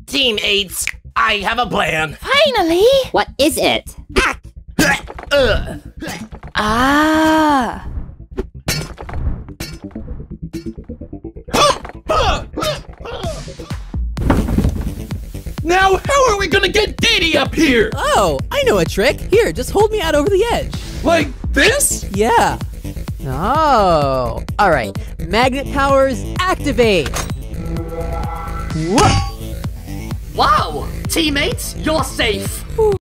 Teammates, I have a plan. Finally! What is it? Ah! Now, how are we gonna get Dee up here? Oh, I know a trick. Here, just hold me out over the edge. Like this? Yeah. Oh, all right. Magnet powers activate. Whoa. Wow! Teammates, you're safe!